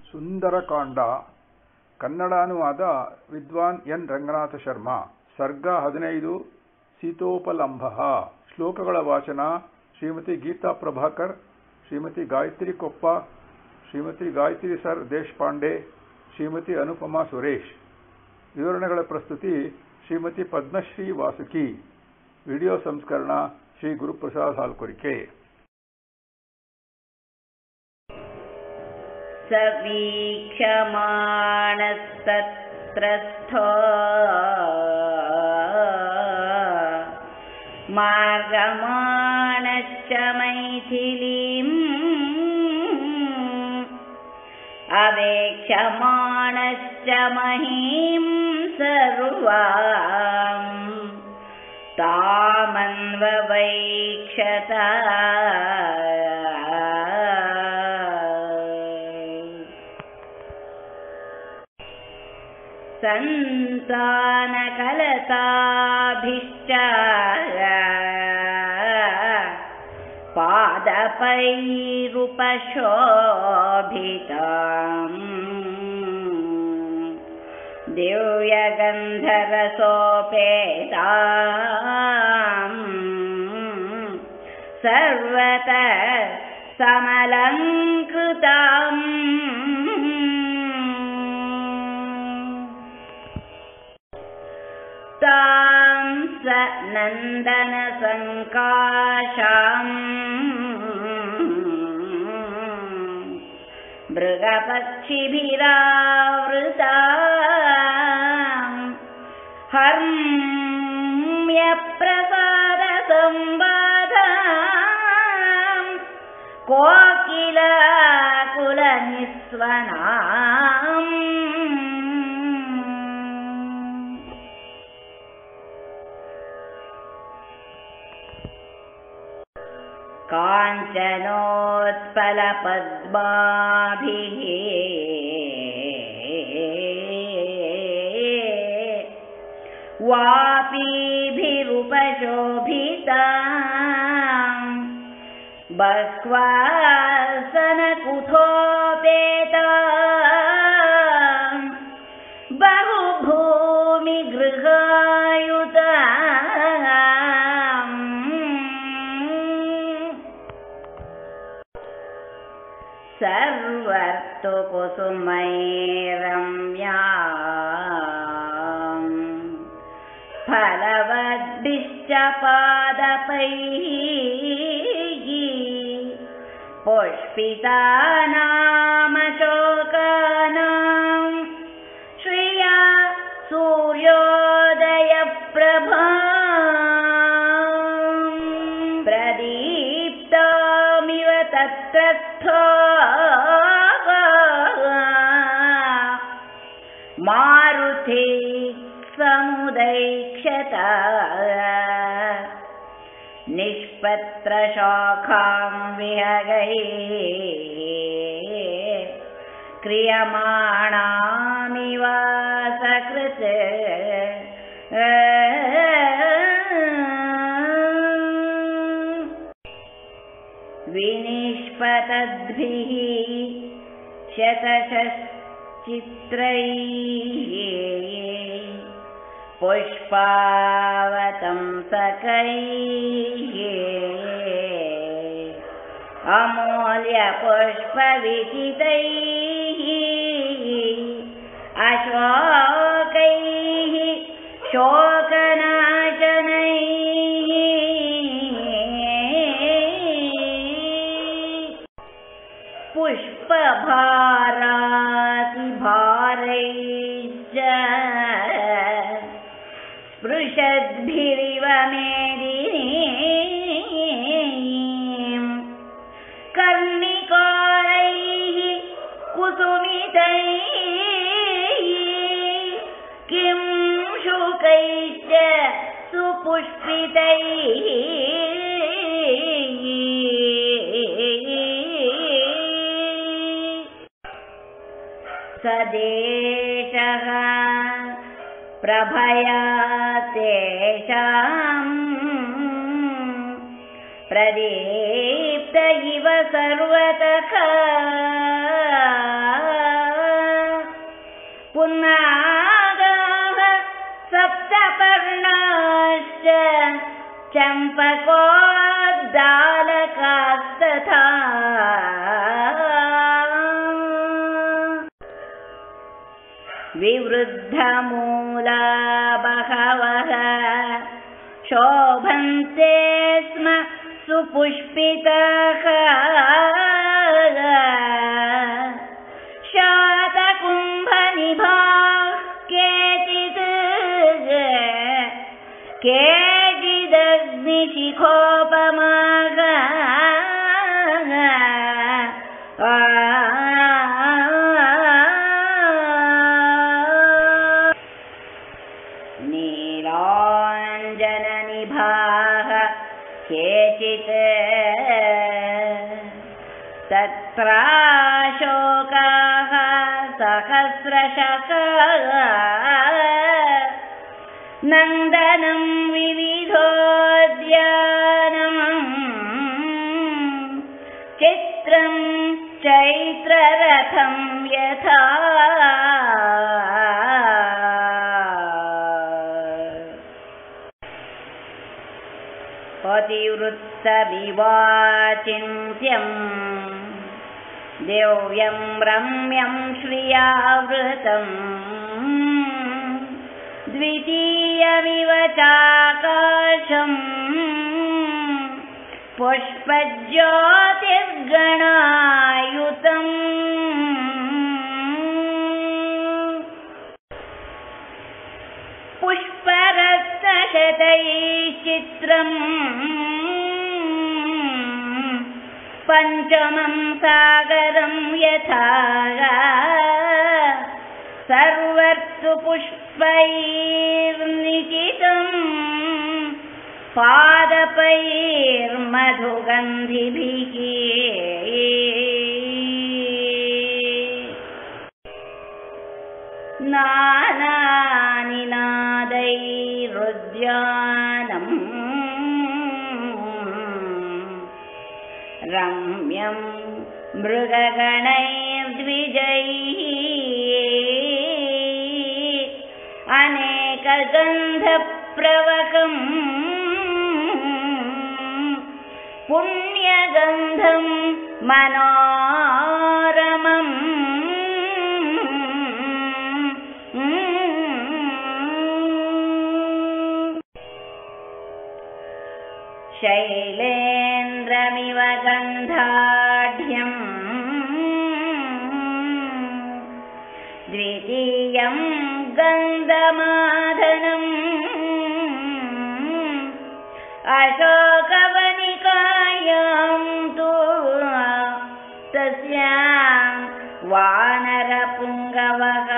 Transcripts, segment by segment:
ಸುಂದರಕಾಂಡ ಕನ್ನಡ ಅನುವಾದ ವಿದ್ವಾನ್ ಎನ್ ರಂಗನಾಥ ಶರ್ಮಾ. ಸರ್ಗ 15 ಸೀತೋಪಲಂಭಃ. ಶ್ಲೋಕಗಳ ವಾಚನ ಶ್ರೀಮತಿ ಗೀತಾ ಪ್ರಭಾಕರ್, ಶ್ರೀಮತಿ ಗಾಯತ್ರಿ ಕೊಪ್ಪ, ಶ್ರೀಮತಿ ಗಾಯತ್ರಿ ಸರ್ ದೇಶಪಾಂಡೆ, ಶ್ರೀಮತಿ ಅನುಪಮಾ ಸುರೇಶ್. ವಿವರಣೆಗಳ ಪ್ರಸ್ತುತಿ ಶ್ರೀಮತಿ ಪದ್ಮಶ್ರೀ ವಾಸುಕಿ. ವಿಡಿಯೋ ಸಂಸ್ಕರಣ ಶ್ರೀ ಗುರುಪ್ರಸಾದ್ ಹಾಲ್ಕೊರಿಕೆ. ಸವೀಕ್ಷಮಾಣಸ್ತತ್ರಸ್ಥೋ ಮಾರ್ಗಮಾಣಶ್ಚ ಮೈಥಿಲೀಂ ಅವೇಕ್ಷಮಾಣಶ್ಚ ಮಹೀಂ ಸರ್ವಾಂ ತಾಮನ್ವವೈಕ್ಷತ. ಸಂತಾನಕಲತಾಭಿಶ್ಚ ಪಾದಪೈರುಪಶೋಭಿತಾಂ ದಿವ್ಯಗಂಧರಸೋಪೇತಾಂ ಸರ್ವತಃ ಸಮಲಂಕೃತಾಂ ತಾಂ ಸ ನಂದನ ಸಂಕಾಶಾಂ ಮೃಗಪಕ್ಷಿಭಿರಾವೃತಾಂ ಹರ್ಮ್ಯ ಪ್ರಸಾದ ಸಂವಾದಾಂ ಕೋಕಿಲ ಕುಲ ನಿಸ್ವನಾಂ. ಕಾಂಚನೋತ್ಪಲಪದ್ಮಾಭಿಃ ವಾಪೀಭಿರುಪಶೋಭಿತಾಂ ಬಹ್ವಾಸನಕುಥೋಪೇತಾಂ ಬಹುಭೂಮಿಗೃಹಾಯುತಾಂ ಸರ್ವರ್ತುಕುಸುಮೈರಮ್ಯಾಂ ಫಲವದ್ಭಿಶ್ಚ ಪಾದಪೈಃ ಪುಷ್ಪಿತಾನಾಮಶೋಕಾನಾಂ ಶ್ರಿಯಾ ಸೂರ್ಯೋದಯಪ್ರಭಾಂ ಪ್ರದೀಪ್ತಾಮಿವ ತತ್ರಸ್ಥೋ ಮಾರುತಿ ಸಮುದೈಕ್ಷತ ನಿಷ್ಪತ್ರಶಾಖಾಂ ವಿಹಗೈಃ ಕ್ರಿಯಮಾಣಾಮಿವ ಸಕೃತ್ ವಿನಿಷ್ಪತದ್ಭಿಃ ಶತಶಶ್ಚಿತ್ರೈಃ ಪುಷ್ಪಾವತಂಸಕೈಃ ಅಮೂಲ್ಯಪುಷ್ಪವಿಚಿತೈಃ ಅಶೋಕೈಃ ಶೋಕನಾಶನೈಃ ಪುಷ್ಪಭಾರಾತಿಭಾರೈಶ್ಚ ಸ್ಪೃಶದ್ಭಿರಿವ ಮೇದಿನೀಂ ಕರ್ಣಿಕಾರೈಃ ಕುಸುಮಿತೈಃ ಕಿಂ ಶುಕೈಶ್ಚ ಸುಪುಷ್ಪಿತೈಃ ಸದೇಶಃ ಪ್ರಭಯಾ ತೇಷಾಂ ಪ್ರದೀಪ್ತ ಇವ ಸರ್ವತಃ चम्पकोद्दालकास्तथा विवृद्धमूला बहवः शोभन्ते स्म सुपुष्पिताः शातकुम्भनिभाः केचिदग्निशिखोपमाः नीलाञ्जननिभाः केचित् तत्राशोकाः सहस्रशः नन्दनं विविधोद्यानम् चित्रं चैत्ररथं यथा पतिवृत्तमिवाचिन्त्यम् दिव्यं रम्यं श्रियावृतम् द्वितीयमिव चाकाशम् पुष्पज्योतिर्गणायुतम् पुष्परत्नशतैश्चित्रम् पञ्चमं सागरं यथा सर्वत्र पुष्पैर्निचितम् पादपैर्मधुगन्धिभिः नानानिनादैरुद्यानम् रम्यं मृगगणैर्द्विजैः अनेकगन्धप्रवकम् पुण्यगन्धं मनोरमम् शैलेन्द्रमिव गन्धाढ्यम् द्वितीयं गन्धमादनम् अशोकवनिकायां तु तस्यां वानरपुङ्गवः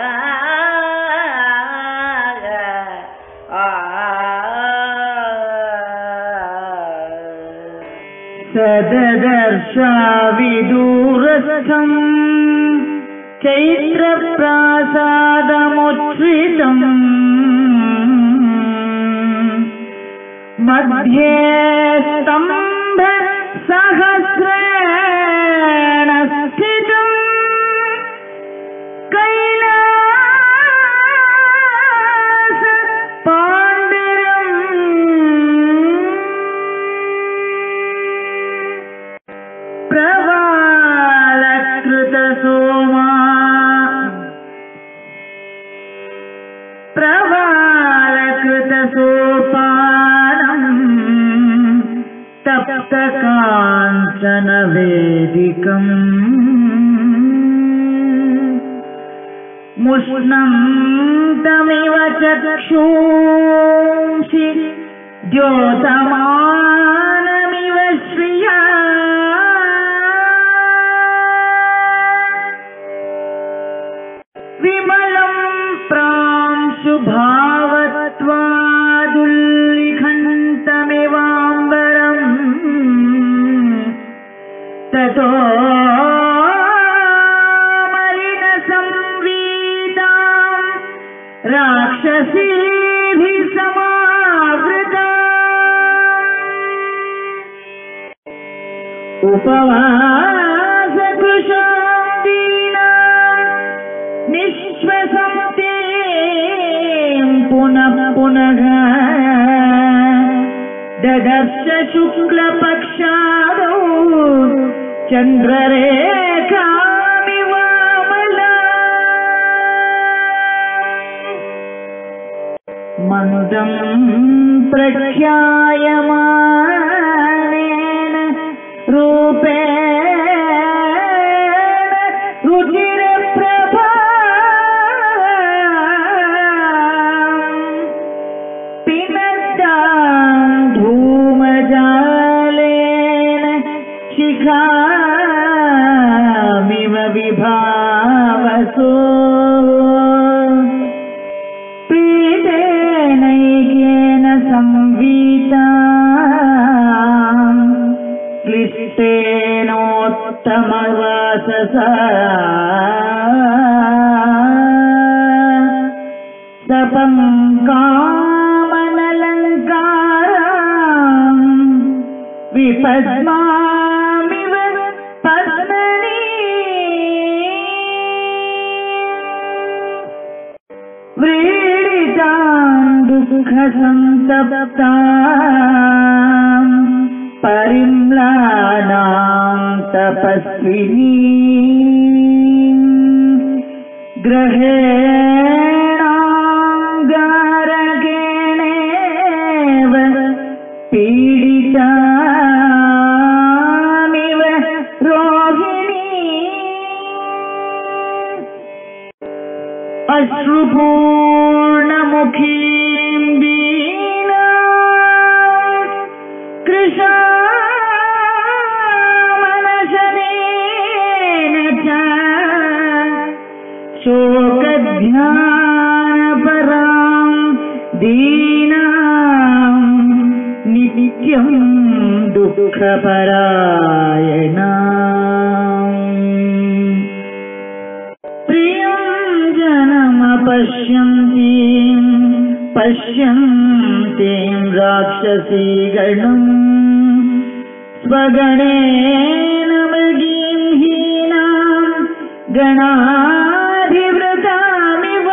सददर्शाविदूरस्थम् चैत्रप्रासादमुच्छ्रितम् मध्ये स्तम्भ सहस्रेण स्थितम् कैलास पाण्डिरम् प्रवालकृतसोमा प्रवालकृतसोपानम् तप्तकाञ्चनवेदिकम् मुष्णं तमिव चक्षूंषि द्योतमानमिव श्रिया विमलं प्रांशुभावत्वादुल्लिखन्तमिवाम्बरम् ततो मलिनसंवीतां राक्षसीभिः समावृता उपवासकुशादीनां निःश्वसन्ते पुनः पुनः ददर्श शुक्लपक्षादौ चन्द्ररेखामिवामला मन्दं प्रख्यायमानेन रूपेण रुचिरप्रभा पिनद्दां धूमजालेन शिखामिव विभावसो पीतेनैकेन संवीता क्लिष्टेनोत्तमवाससा सपङ्कामनलङ्काराम् विपद्मामिव पद्मनी व्रीडिताम् दुःखसन्तप्ताम् परिम्लानाम् तपस्विनी ग्रहेणाङ्गारकेणेव पीडितामिव रोहिणी अश्रुपूर्णमुखीं दीना कृशामनशनेन च शोकध्यानपरां दीनां नित्यं दुःखपरायणा प्रियं पश्यन्तीं राक्षसीगणम् स्वगणेन मृगीं हीनां गणाधिवृतामिव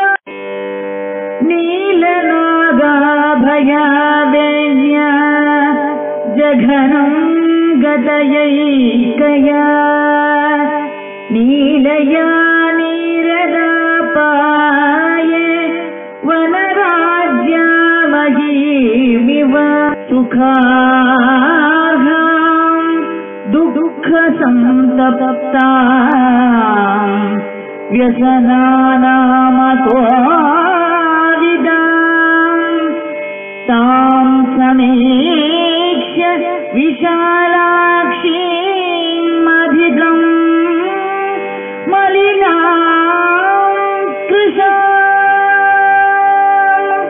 नीलनागाभयावेण्या जघनं गतयैकया नीलया नीरदापाये वनराज्यामहीमिव सुखार्हां दुःखसन्तप्तां व्यसनानामतोविदां तां समीक्ष्य विशालाक्षीमधिगम् मलिनां कृशाम्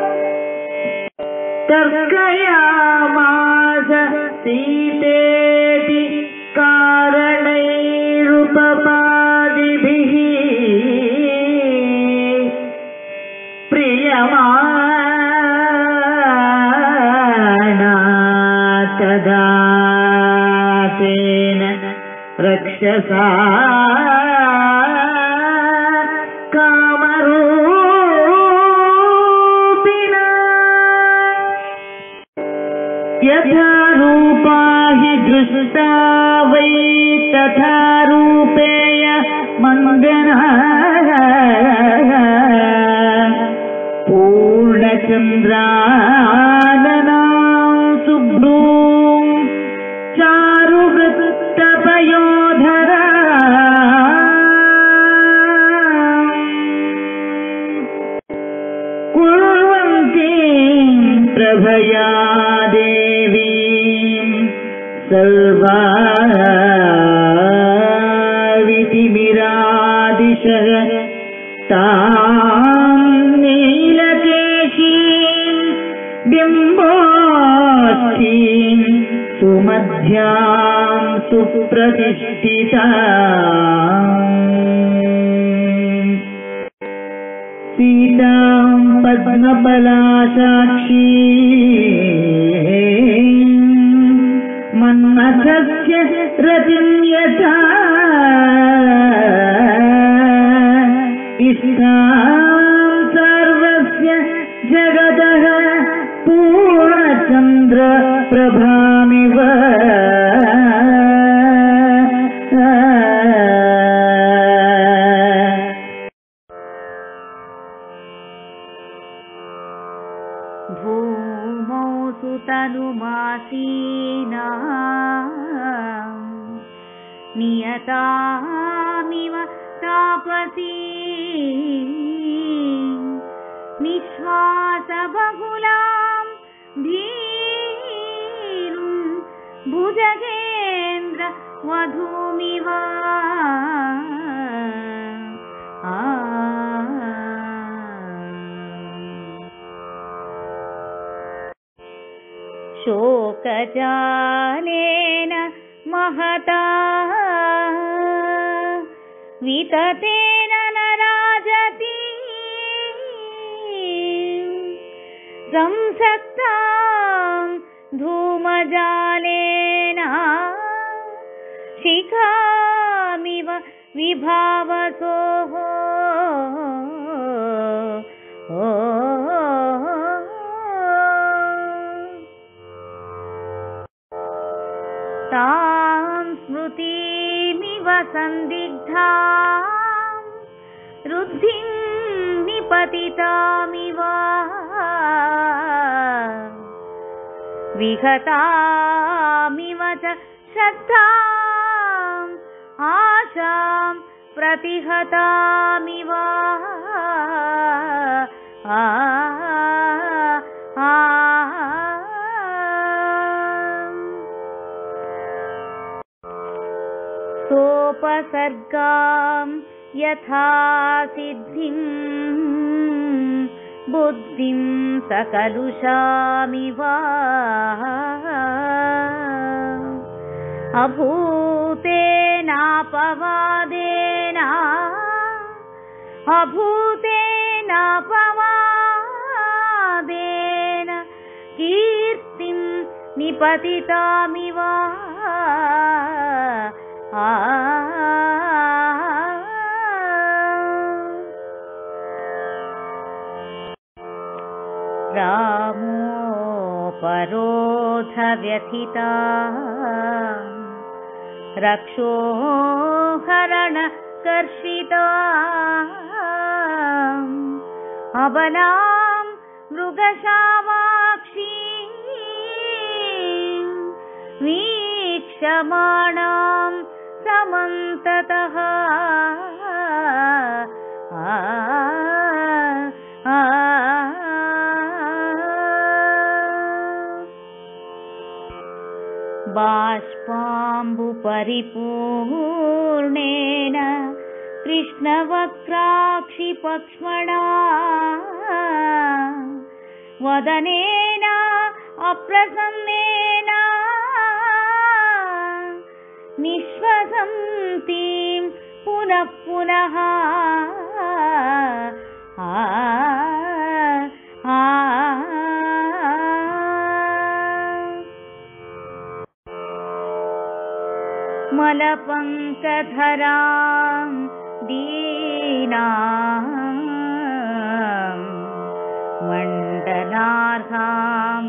तर्कयामास सीतेति कारणैरुपपादिभिः प्रीयमाणा तदा तेन रक्षसा कामरूपिणा यथा रूपा हि दृष्टा वै तथा रूपेय मङ्गना पूर्णचन्द्राननां शुभ्रूं चारुवृत्तपयोधरा कुर्वन्तीं प्रभया देवीं सर्वावितिमिरादिशः तां नीलकेशीं बिम्बोष्ठीं सुमध्यां सुप्रतिष्ठिताम् सीतां पद्मपलाशाक्षी मन्मथस्य रतिं यथा इष्टां सर्वस्य जगतः पूर्णचन्द्र शोभामिव भूमौ सुतनुमासीना नियतामिव तापसी निःश्वासबहुलां भीरुं भुजगेन्द्र वधूमिव शोकजालेन महता विततेन न राजति संसक्तां धूमजालेन शिखामिव विभावसोः तां स्मृतिमिव सन्दिग्धां रुद्धिं निपतितामिव विहतामिव च श्रद्धाम् आशां प्रतिहतामिव सोपसर्गां यथा सिद्धिं बुद्धिं सकलुषामिव अभूतेनापवादेन कीर्तिं निपतितामिव रामोपरोधव्यथिता रक्षोहरणकर्षिता अबलां मृगशावाक्षी वीक्षमाणां समन्ततः बाष्पाम्बुपरिपूर्णेन कृष्णवक्त्राक्षिपक्ष्मणा वदनेन अप्रसन्नेन निःश्वसन्तीं पुनः पुनः मलपङ्कधरां दीनां मण्डनार्हाम्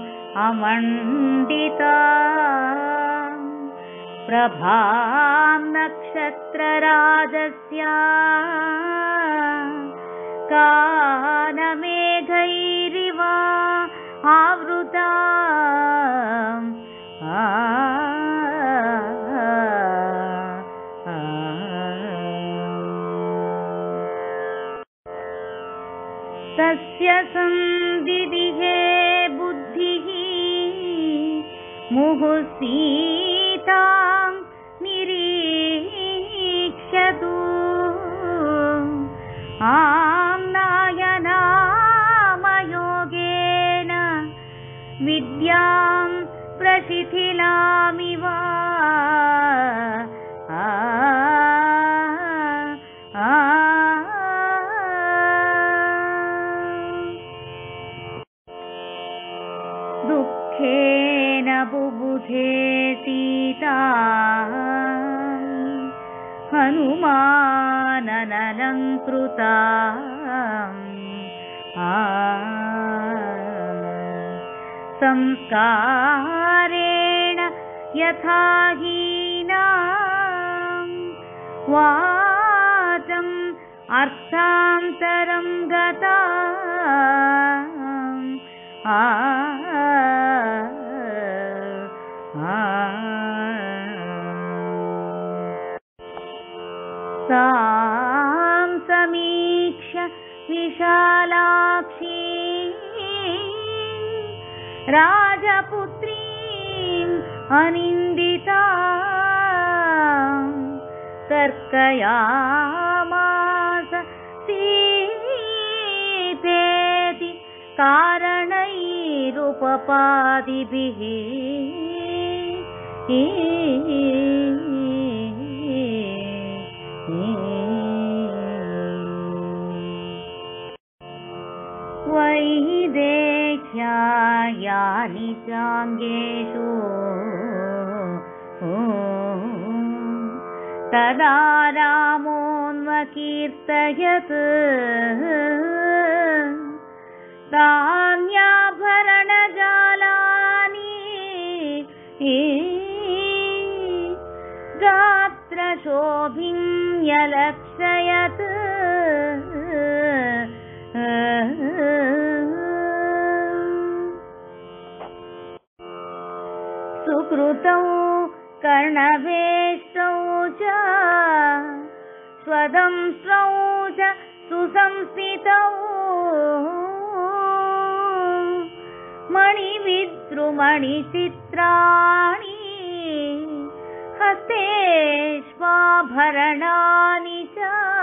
अमण्डितां प्रभां नक्षत्रराजस्य कानमेघैरिव आवृताम् तस्य संविदिहे बुद्धिः मुहुसीतां निरीक्षतु आम्नायनामयोगेन विद्यां प्रशिथिलामिव दुःखेन बुबुधे सीता हनुमाननलङ्कृता संस्कारे यथा हीनां वाचम् अर्थान्तरं गता तां समीक्ष्य विशालाक्षी राजपुत्रीम् अनिन्दितां तर्कयामास सीतेति कारणैरुपपादिभिः वैदेह्या यानि चाङ्गेषु तदा रामोऽन्वकीर्तयत् तान्याभरणजालानि गात्रशोभिन्यलक्षयत् सुकृतौ कर्णवेष्टौ च स्वदंष्ट्रौ च सुसंस्थितौ मणिविद्रुमणिचित्राणि हस्तेष्वाभरणानि च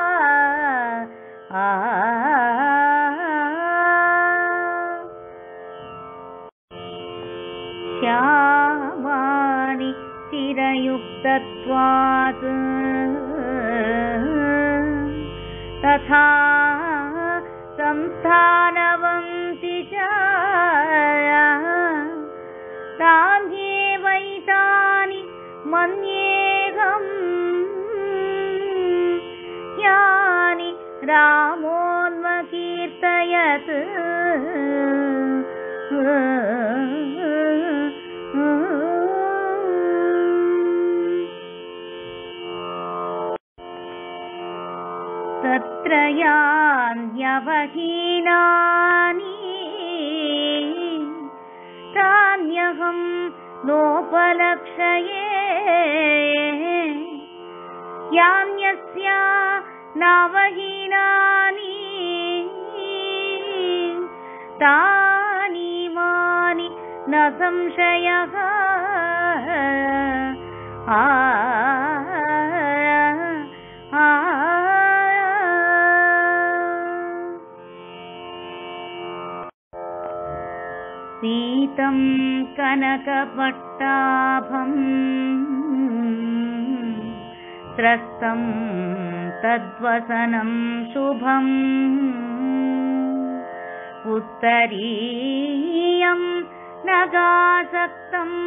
श्यामाणि चिरयुक्तत्वात् तथा संस्थानवन्ति च तान्येवैतानि मन्येऽहम् यानि रामोऽन्वकीर्तयत् तत्र यान्यवहीनानि तान्यहं नोपलक्षये यान्यस्य नावहीनानि तानीमानि न संशयः सीतं कनकपट्टाभम् त्रस्तं तद्वसनं शुभम् उत्तरीयं नगासक्तं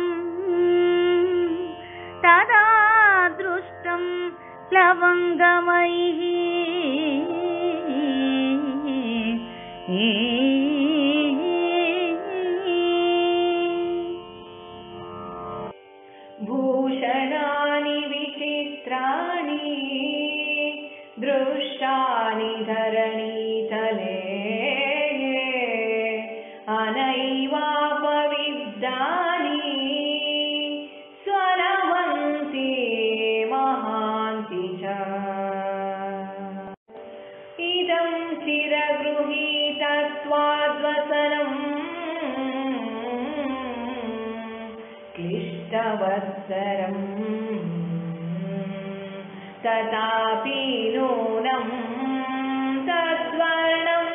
तदा दृष्टं प्लवङ्गमैः भूषणानि विचित्राणि दृष्टानि धरणीतले अनैवापविद्धानि स्वरवन्ति महान्ति च इदं चिरगृहीतत्वाद्वसनम् क्लिष्टवत्सरम् तथापि नूनं तद्वर्णम्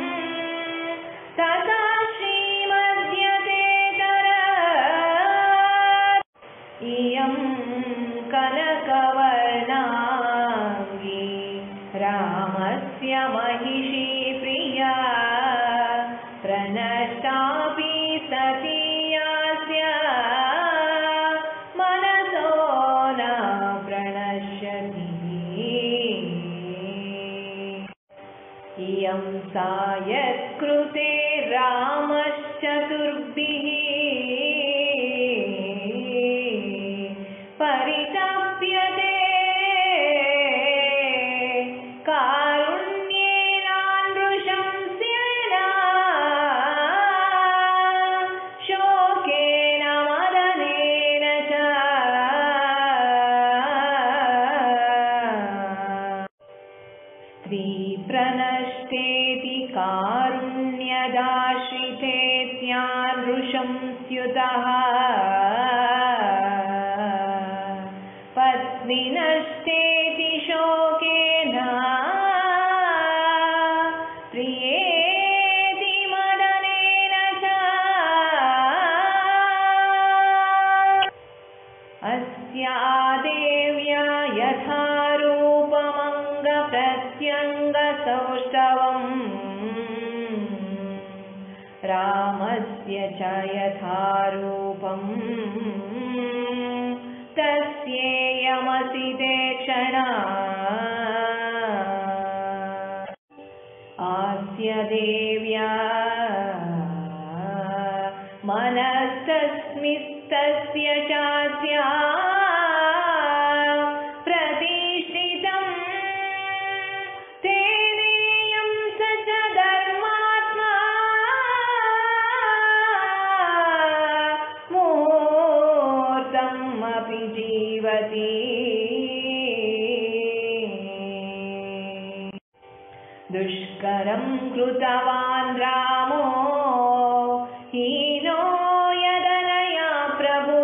तथा श्रीमद्यतेतर इयं कनकवर्णाङ्गी रामस्य महिषी प्रिया प्रनष्टापि सती इयं सा यत्कृते रामश्चतुर्भिः प्रणष्टेति कारुण्यदाश्रितेत्यानृशं स्युतः पत्नीनष्टेति शोकेन प्रियेति मदनेन च अस्या देव्या यथा रूपमङ्गप्रत्यङ्गसौष्ठवम् रामस्य च यथा रूपम् तस्येयमसि ते क्षणा आस्य देव्या मनस्तस्मिस्तस्य चास्या प्रतिष्ठितं तेनेयं स च धर्मात्मा मुहूर्तम् अपि जीवति दुष्करं कृतवान् रामो हीनो यदनया प्रभो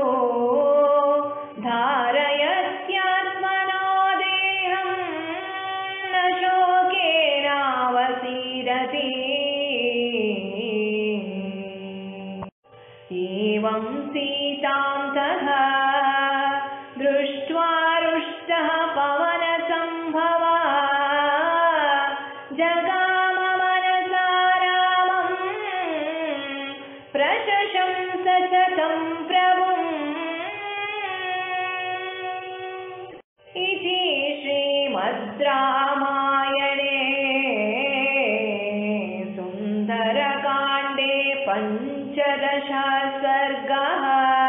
धारयत्यात्मनो देहं न शोकेनावसीरति एवं सीतां तथा दृष्ट्वा रुष्टः पवनसम्भवा जगाम मनसा रामं प्रशशंस च तं प्रभुम् इति श्रीमद् रामायणे सुन्दरकाण्डे पञ्चदशः सर्गः।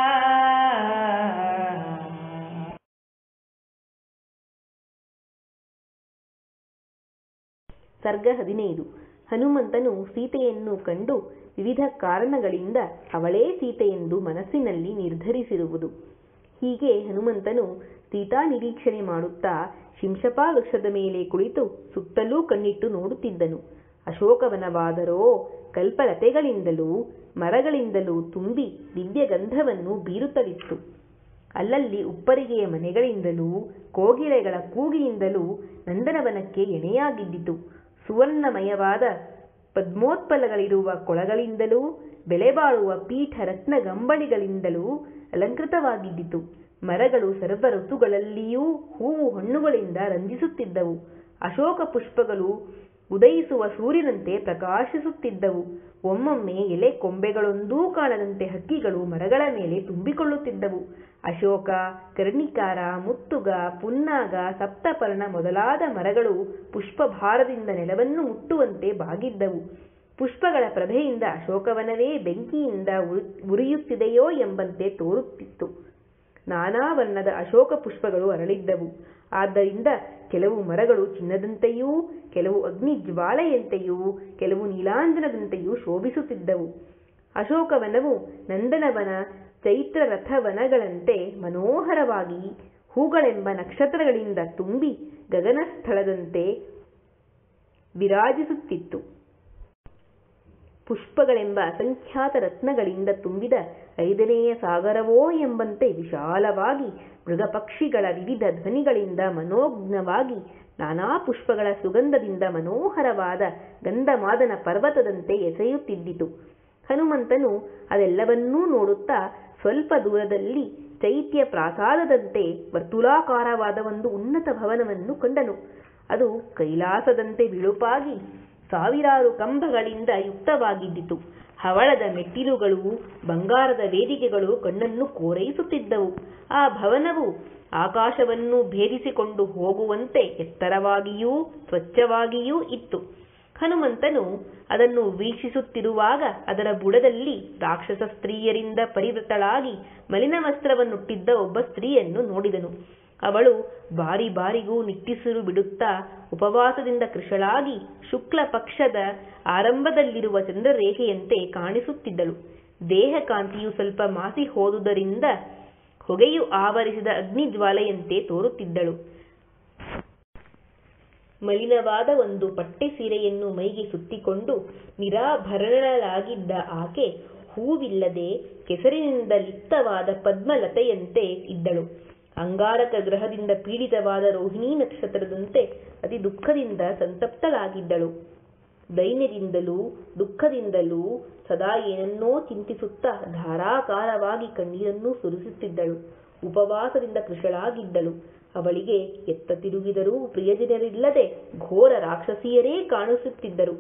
ಸರ್ಗ 15. ಹನುಮಂತನು ಸೀತೆಯನ್ನು ಕಂಡು ವಿವಿಧ ಕಾರಣಗಳಿಂದ ಅವಳೇ ಸೀತೆಯೆಂದು ಮನಸ್ಸಿನಲ್ಲಿ ನಿರ್ಧರಿಸಿರುವುದು. ಹೀಗೆ ಹನುಮಂತನು ಸೀತಾ ನಿರೀಕ್ಷಣೆ ಮಾಡುತ್ತಾ ಶಿಂಶಪಾ ವೃಕ್ಷದ ಮೇಲೆ ಕುಳಿತು ಸುತ್ತಲೂ ಕಣ್ಣಿಟ್ಟು ನೋಡುತ್ತಿದ್ದನು. ಅಶೋಕವನವಾದರೋ ಕಲ್ಪಲತೆಗಳಿಂದಲೂ ಮರಗಳಿಂದಲೂ ತುಂಬಿ ದಿವ್ಯಗಂಧವನ್ನು ಬೀರುತ್ತಲಿತ್ತು. ಅಲ್ಲಲ್ಲಿ ಉಪ್ಪರಿಗೆಯ ಮನೆಗಳಿಂದಲೂ ಕೋಗಿಲೆಗಳ ಕೂಗಿನಿಂದಲೂ ನಂದನವನಕ್ಕೆ ಎಣೆಯಾಗಿದ್ದಿತು. ಸುವರ್ಣಮಯವಾದ ಪದ್ಮೋತ್ಪಲಗಳಿರುವ ಕೊಳಗಳಿಂದಲೂ ಬೆಲೆಬಾಳುವ ಪೀಠ ರತ್ನಗಂಬಳಿಗಳಿಂದಲೂ ಅಲಂಕೃತವಾಗಿದ್ದಿತು. ಮರಗಳು ಸರ್ವ ಋತುಗಳಲ್ಲಿಯೂ ಹೂವು ಹಣ್ಣುಗಳಿಂದ ರಂಜಿಸುತ್ತಿದ್ದವು. ಅಶೋಕ ಪುಷ್ಪಗಳು ಉದಯಿಸುವ ಸೂರ್ಯನಂತೆ ಪ್ರಕಾಶಿಸುತ್ತಿದ್ದವು. ಒಮ್ಮೊಮ್ಮೆ ಎಲೆ ಕೊಂಬೆಗಳೊಂದೂ ಕಾಣದಂತೆ ಹಕ್ಕಿಗಳು ಮರಗಳ ಮೇಲೆ ತುಂಬಿಕೊಳ್ಳುತ್ತಿದ್ದವು. ಅಶೋಕ, ಕರ್ಣಿಕಾರ, ಮುತ್ತುಗ, ಪುನ್ನಾಗ, ಸಪ್ತಪರ್ಣ ಮೊದಲಾದ ಮರಗಳು ಪುಷ್ಪಭಾರದಿಂದ ನೆಲವನ್ನು ಮುಟ್ಟುವಂತೆ ಬಾಗಿದ್ದವು. ಪುಷ್ಪಗಳ ಪ್ರಭೆಯಿಂದ ಅಶೋಕವನವೇ ಬೆಂಕಿಯಿಂದ ಉರಿಯುತ್ತಿದೆಯೋ ಎಂಬಂತೆ ತೋರುತ್ತಿತ್ತು. ನಾನಾ ವರ್ಣದ ಅಶೋಕ ಪುಷ್ಪಗಳು ಅರಳಿದ್ದವು. ಆದ್ದರಿಂದ ಕೆಲವು ಮರಗಳು ಚಿನ್ನದಂತೆಯೂ, ಕೆಲವು ಅಗ್ನಿ ಜ್ವಾಲೆಯಂತೆಯೂ, ಕೆಲವು ನೀಲಾಂಜನದಂತೆಯೂ ಶೋಭಿಸುತ್ತಿದ್ದವು. ಅಶೋಕವನವು ನಂದನವನ, ಚೈತ್ರ ರಥವನಗಳಂತೆ ಮನೋಹರವಾಗಿ ಹೂಗಳೆಂಬ ನಕ್ಷತ್ರಗಳಿಂದ ತುಂಬಿ ಗಗನಸ್ಥಳದಂತೆ ವಿರಾಜಿಸುತ್ತಿತ್ತು. ಪುಷ್ಪಗಳೆಂಬ ಅಸಂಖ್ಯಾತ ರತ್ನಗಳಿಂದ ತುಂಬಿದ 5ನೆಯ ಸಾಗರವೋ ಎಂಬಂತೆ ವಿಶಾಲವಾಗಿ ಮೃಗಪಕ್ಷಿಗಳ ವಿವಿಧ ಧ್ವನಿಗಳಿಂದ ಮನೋಜ್ಞವಾಗಿ ನಾನಾ ಪುಷ್ಪಗಳ ಸುಗಂಧದಿಂದ ಮನೋಹರವಾದ ಗಂಧಮಾದನ ಪರ್ವತದಂತೆ ಎಸೆಯುತ್ತಿದ್ದಿತು. ಹನುಮಂತನು ಅದೆಲ್ಲವನ್ನೂ ನೋಡುತ್ತಾ ಸ್ವಲ್ಪ ದೂರದಲ್ಲಿ ಚೈತ್ಯ ಪ್ರಾಸಾದದಂತೆ ವರ್ತುಲಾಕಾರವಾದ ಒಂದು ಉನ್ನತ ಭವನವನ್ನು ಕಂಡನು. ಅದು ಕೈಲಾಸದಂತೆ ಬಿಳುಪಾಗಿ ಸಾವಿರಾರು ಕಂಬಗಳಿಂದ ಯುಕ್ತವಾಗಿದ್ದಿತು. ಹವಳದ ಮೆಟ್ಟಿಲುಗಳು, ಬಂಗಾರದ ವೇದಿಕೆಗಳು ಕಣ್ಣನ್ನು ಕೋರೈಸುತ್ತಿದ್ದವು. ಆ ಭವನವು ಆಕಾಶವನ್ನು ಭೇದಿಸಿಕೊಂಡು ಹೋಗುವಂತೆ ಎತ್ತರವಾಗಿಯೂ ಸ್ವಚ್ಛವಾಗಿಯೂ ಇತ್ತು. ಹನುಮಂತನು ಅದನ್ನು ವೀಕ್ಷಿಸುತ್ತಿರುವಾಗ ಅದರ ಬುಡದಲ್ಲಿ ರಾಕ್ಷಸ ಸ್ತ್ರೀಯರಿಂದ ಪರಿವೃತಳಾಗಿ ಮಲಿನ ವಸ್ತ್ರವನ್ನುಟ್ಟಿದ್ದ ಒಬ್ಬ ಸ್ತ್ರೀಯನ್ನು ನೋಡಿದನು. ಅವಳು ಬಾರಿ ಬಾರಿಗೂ ನಿಟ್ಟುಸಿರು ಬಿಡುತ್ತಾ ಉಪವಾಸದಿಂದ ಕೃಶಳಾಗಿ ಶುಕ್ಲ ಪಕ್ಷದ ಆರಂಭದಲ್ಲಿರುವ ಚಂದ್ರರೇಖೆಯಂತೆ ಕಾಣಿಸುತ್ತಿದ್ದಳು. ದೇಹ ಕಾಂತಿಯು ಸ್ವಲ್ಪ ಮಾಸಿ ಹೋದುದರಿಂದ ಹೊಗೆಯು ಆವರಿಸಿದ ಅಗ್ನಿಜ್ವಾಲೆಯಂತೆ ತೋರುತ್ತಿದ್ದಳು. ಮಲಿನವಾದ ಒಂದು ಪಟ್ಟೆ ಸೀರೆಯನ್ನು ಮೈಗೆ ಸುತ್ತಿಕೊಂಡು ನಿರಾಭರಣಳಾಗಿದ್ದ ಆಕೆ ಹೂವಿಲ್ಲದೆ ಕೆಸರಿನಿಂದ ಲಿಪ್ತವಾದ ಪದ್ಮಲತೆಯಂತೆ ಇದ್ದಳು. ಅಂಗಾರಕ ಗ್ರಹದಿಂದ ಪೀಡಿತವಾದ ರೋಹಿಣಿ ನಕ್ಷತ್ರದಂತೆ ಅತಿ ದುಃಖದಿಂದ ಸಂತಪ್ತಳಾಗಿದ್ದಳು. ದೈನ್ಯದಿಂದಲೂ ದುಃಖದಿಂದಲೂ ಸದಾ ಏನನ್ನೋ ಚಿಂತಿಸುತ್ತಾ ಧಾರಾಕಾರವಾಗಿ ಕಣ್ಣೀರನ್ನೂ ಸುರಿಸುತ್ತಿದ್ದಳು. ಉಪವಾಸದಿಂದ ಕೃಶಳಾಗಿದ್ದಳು. ಅವಳಿಗೆ ಎತ್ತ ತಿರುಗಿದರೂ ಪ್ರಿಯಜನರಿಲ್ಲದೆ ಘೋರ ರಾಕ್ಷಸಿಯರೇ ಕಾಣಿಸುತ್ತಿದ್ದರು.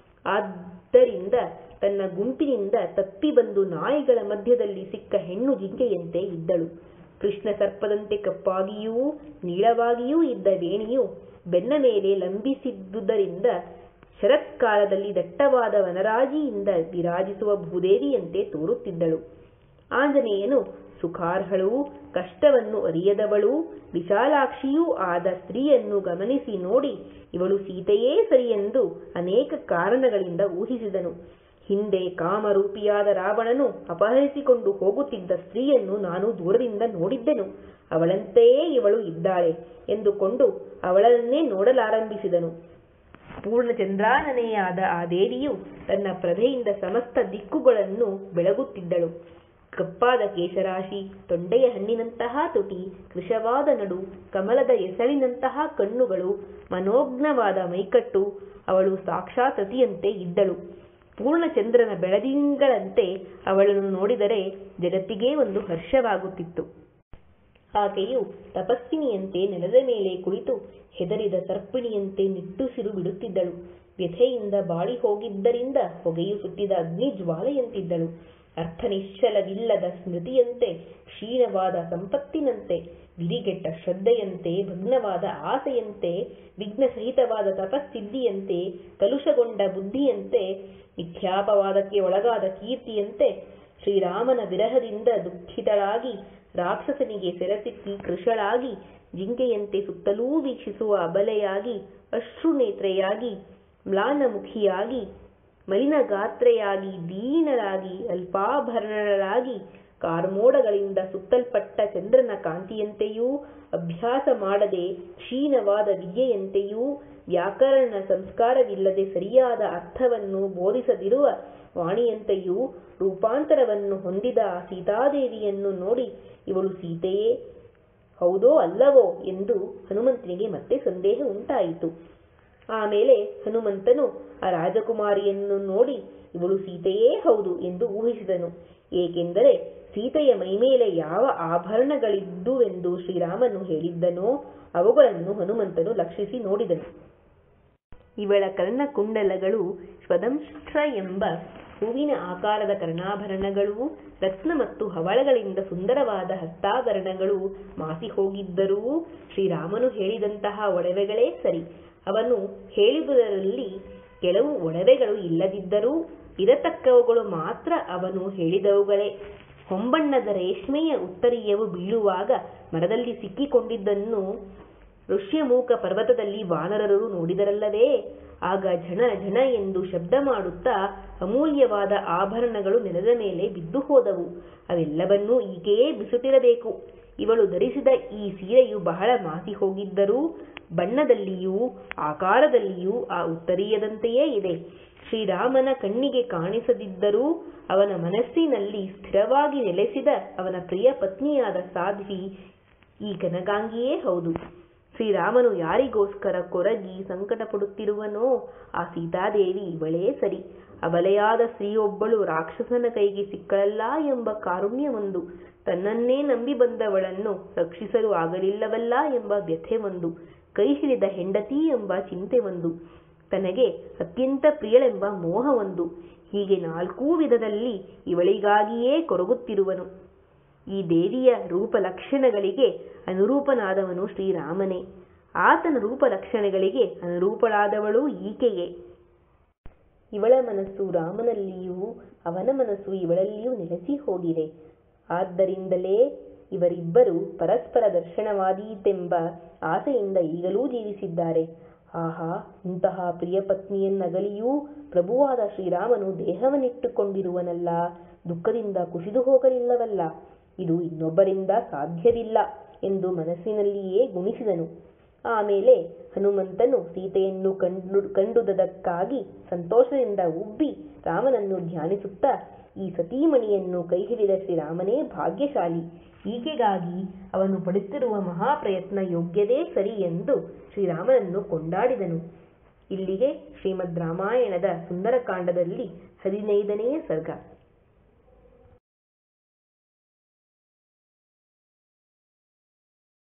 ಆದ್ದರಿಂದ ತನ್ನ ಗುಂಪಿನಿಂದ ತಪ್ಪಿ ಬಂದು ನಾಯಿಗಳ ಮಧ್ಯದಲ್ಲಿ ಸಿಕ್ಕ ಹೆಣ್ಣು ಜಿಂಕೆಯಂತೆ ಇದ್ದಳು. ಕೃಷ್ಣ ಸರ್ಪದಂತೆ ಕಪ್ಪಾಗಿಯೂ ನೀಳವಾಗಿಯೂ ಇದ್ದ ವೇಣಿಯು ಬೆನ್ನ ಮೇಲೆ ಲಂಬಿಸಿದ್ದುದರಿಂದ ಶರತ್ಕಾಲದಲ್ಲಿ ದಟ್ಟವಾದ ವನರಾಜಿಯಿಂದ ವಿರಾಜಿಸುವ ಭೂದೇವಿಯಂತೆ ತೋರುತ್ತಿದ್ದಳು. ಆಂಜನೇಯನು ಸುಖಾರ್ಹಳೂ ಕಷ್ಟವನ್ನು ಅರಿಯದವಳೂ ವಿಶಾಲಾಕ್ಷಿಯೂ ಆದ ಸ್ತ್ರೀಯನ್ನು ಗಮನಿಸಿ ನೋಡಿ ಇವಳು ಸೀತೆಯೇ ಸರಿಯೆಂದು ಅನೇಕ ಕಾರಣಗಳಿಂದ ಊಹಿಸಿದನು. ಹಿಂದೆ ಕಾಮರೂಪಿಯಾದ ರಾವಣನು ಅಪಹರಿಸಿಕೊಂಡು ಹೋಗುತ್ತಿದ್ದ ಸ್ತ್ರೀಯನ್ನು ನಾನು ದೂರದಿಂದ ನೋಡಿದ್ದೆನು. ಅವಳಂತೆಯೇ ಇವಳು ಇದ್ದಾಳೆ ಎಂದುಕೊಂಡು ಅವಳನ್ನೇ ನೋಡಲಾರಂಭಿಸಿದನು. ಪೂರ್ಣಚಂದ್ರಾನನೆಯಾದ ಆ ದೇವಿಯು ತನ್ನ ಪ್ರಭೆಯಿಂದ ಸಮಸ್ತ ದಿಕ್ಕುಗಳನ್ನು ಬೆಳಗುತ್ತಿದ್ದಳು. ಕಪ್ಪಾದ ಕೇಶರಾಶಿ, ತೊಂಡೆಯ ಹಣ್ಣಿನಂತಹ ತುಟಿ, ಕೃಶವಾದ ನಡು, ಕಮಲದ ಎಸಳಿನಂತಹ ಕಣ್ಣುಗಳು, ಮನೋಜ್ಞವಾದ ಮೈಕಟ್ಟು, ಅವಳು ಸಾಕ್ಷಾತ್ ಸತಿಯಂತೆ ಇದ್ದಳು. ಪೂರ್ಣಚಂದ್ರನ ಬೆಳದಿಂಗಳಂತೆ ಅವಳನ್ನು ನೋಡಿದರೆ ಜಗತ್ತಿಗೆ ಒಂದು ಹರ್ಷವಾಗುತ್ತಿತ್ತು. ಆಕೆಯು ತಪಸ್ವಿನಿಯಂತೆ ನೆಲದ ಮೇಲೆ ಕುಳಿತು ಹೆದರಿದ ಸರ್ಪಿಣಿಯಂತೆ ನಿಟ್ಟುಸಿರು ಬಿಡುತ್ತಿದ್ದಳು. ವ್ಯಥೆಯಿಂದ ಬಾಳಿ ಹೋಗಿದ್ದರಿಂದ ಹೊಗೆಯು ಸುಟ್ಟಿದ ಅಗ್ನಿ ಜ್ವಾಲೆಯಂತಿದ್ದಳು. ಅರ್ಥನಿಶ್ಚಲವಿಲ್ಲದ ಸ್ಮೃತಿಯಂತೆ, ಕ್ಷೀಣವಾದ ಸಂಪತ್ತಿನಂತೆ, ವಿರಿಗೆಟ್ಟ ಶ್ರದ್ಧೆಯಂತೆ, ಭಗ್ನವಾದ ಆಸೆಯಂತೆ, ವಿಘ್ನಸಹಿತವಾದ ತಪಸ್ಸಿದ್ಧಿಯಂತೆ, ಕಲುಷಗೊಂಡ ಬುದ್ಧಿಯಂತೆ, ಮಿಥ್ಯಾಪವಾದಕ್ಕೆ ಒಳಗಾದ ಕೀರ್ತಿಯಂತೆ, ಶ್ರೀರಾಮನ ವಿರಹದಿಂದ ದುಃಖಿತಳಾಗಿ ರಾಕ್ಷಸನಿಗೆ ಸೆರೆಸಿಕ್ಕಿ ಕೃಶಳಾಗಿ, ಜಿಂಕೆಯಂತೆ ಸುತ್ತಲೂ ವೀಕ್ಷಿಸುವ ಅಬಲೆಯಾಗಿ, ಅಶ್ರುನೇತ್ರೆಯಾಗಿ, ಮ್ಲಾನಮುಖಿಯಾಗಿ, ಮಲಿನಗಾತ್ರೆಯಾಗಿ, ದೀನಳಾಗಿ, ಅಲ್ಪಾಭರಣಳಾಗಿ, ಕಾರ್ಮೋಡಗಳಿಂದ ಸುತ್ತಲ್ಪಟ್ಟ ಚಂದ್ರನ ಕಾಂತಿಯಂತೆಯೂ, ಅಭ್ಯಾಸ ಮಾಡದೆ ಕ್ಷೀಣವಾದ ವಿದ್ಯೆಯಂತೆಯೂ, ವ್ಯಾಕರಣ ಸಂಸ್ಕಾರವಿಲ್ಲದೆ ಸರಿಯಾದ ಅರ್ಥವನ್ನು ಬೋಧಿಸದಿರುವ ವಾಣಿಯಂತೆಯೂ ರೂಪಾಂತರವನ್ನು ಹೊಂದಿದ ಆ ಸೀತಾದೇವಿಯನ್ನು ನೋಡಿ ಇವಳು ಸೀತೆಯೇ ಹೌದೋ ಅಲ್ಲವೋ ಎಂದು ಹನುಮಂತನಿಗೆ ಮತ್ತೆ ಸಂದೇಹ ಉಂಟಾಯಿತು. ಆಮೇಲೆ ಹನುಮಂತನು ಆ ರಾಜಕುಮಾರಿಯನ್ನು ನೋಡಿ ಇವಳು ಸೀತೆಯೇ ಹೌದು ಎಂದು ಊಹಿಸಿದನು. ಏಕೆಂದರೆ ಸೀತೆಯ ಮೈಮೇಲೆ ಯಾವ ಆಭರಣಗಳಿದ್ದುವೆಂದು ಶ್ರೀರಾಮನು ಹೇಳಿದ್ದನೋ ಅವುಗಳನ್ನು ಹನುಮಂತನು ಲಕ್ಷಿಸಿ ನೋಡಿದನು. ಇವಳ ಕರ್ಣಕುಂಡಲಗಳು ಶ್ವದಂಷ್ಟ್ರ ಎಂಬ ಹೂವಿನ ಆಕಾರದ ಕರ್ಣಾಭರಣಗಳು, ರತ್ನ ಮತ್ತು ಹವಳಗಳಿಂದ ಸುಂದರವಾದ ಹಸ್ತಾಭರಣಗಳು ಮಾಸಿ ಹೋಗಿದ್ದರೂ ಶ್ರೀರಾಮನು ಹೇಳಿದಂತಹ ಒಡವೆಗಳೇ ಸರಿ. ಅವನು ಹೇಳಿದುದರಲ್ಲಿ ಕೆಲವು ಒಡವೆಗಳು ಇಲ್ಲದಿದ್ದರೂ ಇರತಕ್ಕವುಗಳು ಮಾತ್ರ ಅವನು ಹೇಳಿದವುಗಳೇ. ಹೊಂಬಣ್ಣದ ರೇಷ್ಮೆಯ ಉತ್ತರೀಯವು ಬೀಳುವಾಗ ಮರದಲ್ಲಿ ಸಿಕ್ಕಿಕೊಂಡಿದ್ದನ್ನು ಋಷ್ಯಮೂಕ ಪರ್ವತದಲ್ಲಿ ವಾನರರು ನೋಡಿದರಲ್ಲವೇ? ಆಗ ಝಣ ಝಣ ಎಂದು ಶಬ್ದ ಮಾಡುತ್ತಾ ಅಮೂಲ್ಯವಾದ ಆಭರಣಗಳು ನೆಲದ ಮೇಲೆ ಬಿದ್ದು ಹೋದವು. ಅವೆಲ್ಲವನ್ನೂ ಈಕೆಯೇ ಬಿಸುತ್ತಿರಬೇಕು. ಇವಳು ಧರಿಸಿದ ಈ ಸೀರೆಯು ಬಹಳ ಮಾಸಿ ಹೋಗಿದ್ದರೂ ಬಣ್ಣದಲ್ಲಿಯೂ ಆಕಾರದಲ್ಲಿಯೂ ಆ ಉತ್ತರೀಯದಂತೆಯೇ ಇದೆ. ಶ್ರೀರಾಮನ ಕಣ್ಣಿಗೆ ಕಾಣಿಸದಿದ್ದರೂ ಅವನ ಮನಸ್ಸಿನಲ್ಲಿ ಸ್ಥಿರವಾಗಿ ನೆಲೆಸಿದ ಅವನ ಪ್ರಿಯ ಪತ್ನಿಯಾದ ಸಾಧ್ವಿ ಈ ಕನಕಾಂಗಿಯೇ ಹೌದು. ಶ್ರೀರಾಮನು ಯಾರಿಗೋಸ್ಕರ ಕೊರಗಿ ಸಂಕಟ ಪಡುತ್ತಿರುವನೋ ಆ ಸೀತಾದೇವಿ ಇವಳೇ ಸರಿ. ಅಬಲೆಯಾದ ಸ್ತ್ರೀಯೊಬ್ಬಳು ರಾಕ್ಷಸನ ಕೈಗೆ ಸಿಕ್ಕಳಲ್ಲ ಎಂಬ ಕಾರುಣ್ಯವೊಂದು, ತನ್ನನ್ನೇ ನಂಬಿ ಬಂದವಳನ್ನು ರಕ್ಷಿಸಲು ಆಗಲಿಲ್ಲವಲ್ಲ ಎಂಬ ವ್ಯಥೆ ಒಂದು, ಕೈ ಹಿಡಿದ ಹೆಂಡತಿ ಎಂಬ ಚಿಂತೆ ಒಂದು, ತನಗೆ ಅತ್ಯಂತ ಪ್ರಿಯಳೆಂಬ ಮೋಹ ಒಂದು. ಹೀಗೆ 4 ವಿಧದಲ್ಲಿ ಇವಳಿಗಾಗಿಯೇ ಕೊರಗುತ್ತಿರುವನು. ಈ ದೇವಿಯ ರೂಪಲಕ್ಷಣಗಳಿಗೆ ಅನುರೂಪನಾದವನು ಶ್ರೀರಾಮನೇ. ಆತನ ರೂಪಲಕ್ಷಣಗಳಿಗೆ ಅನುರೂಪಳಾದವಳು ಈಕೆಯೇ. ಇವಳ ಮನಸ್ಸು ರಾಮನಲ್ಲಿಯೂ ಅವನ ಮನಸ್ಸು ಇವಳಲ್ಲಿಯೂ ನೆಲೆಸಿ ಹೋಗಿದೆ. ಆದ್ದರಿಂದಲೇ ಇವರಿಬ್ಬರು ಪರಸ್ಪರ ದರ್ಶನವಾದೀತೆಂಬ ಆಸೆಯಿಂದ ಈಗಲೂ ಜೀವಿಸಿದ್ದಾರೆ. ಆಹಾ, ಇಂತಹ ಪ್ರಿಯ ಪತ್ನಿಯನ್ನಗಲಿಯೂ ಪ್ರಭುವಾದ ಶ್ರೀರಾಮನು ದೇಹವನ್ನಿಟ್ಟುಕೊಂಡಿರುವನಲ್ಲ, ದುಃಖದಿಂದ ಕುಸಿದು ಹೋಗಲಿಲ್ಲವಲ್ಲ, ಇದು ಇನ್ನೊಬ್ಬರಿಂದ ಸಾಧ್ಯವಿಲ್ಲ ಎಂದು ಮನಸ್ಸಿನಲ್ಲಿಯೇ ಗುಣಿಸಿದನು. ಆಮೇಲೆ ಹನುಮಂತನು ಸೀತೆಯನ್ನು ಕಂಡುದಕ್ಕಾಗಿ ಸಂತೋಷದಿಂದ ಉಬ್ಬಿ ರಾಮನನ್ನು ಧ್ಯಾನಿಸುತ್ತಾ, ಈ ಸತೀಮಣಿಯನ್ನು ಕೈ ಹಿಡಿದ ಶ್ರೀರಾಮನೇ ಭಾಗ್ಯಶಾಲಿ, ಈಕೆಗಾಗಿ ಅವನು ಪಡುತ್ತಿರುವ ಮಹಾಪ್ರಯತ್ನ ಯೋಗ್ಯದೇ ಸರಿ ಎಂದು ಶ್ರೀರಾಮನನ್ನು ಕೊಂಡಾಡಿದನು. ಇಲ್ಲಿಗೆ ಶ್ರೀಮದ್ ರಾಮಾಯಣದ ಸುಂದರಕಾಂಡದಲ್ಲಿ 15ನೇ ಸರ್ಗ.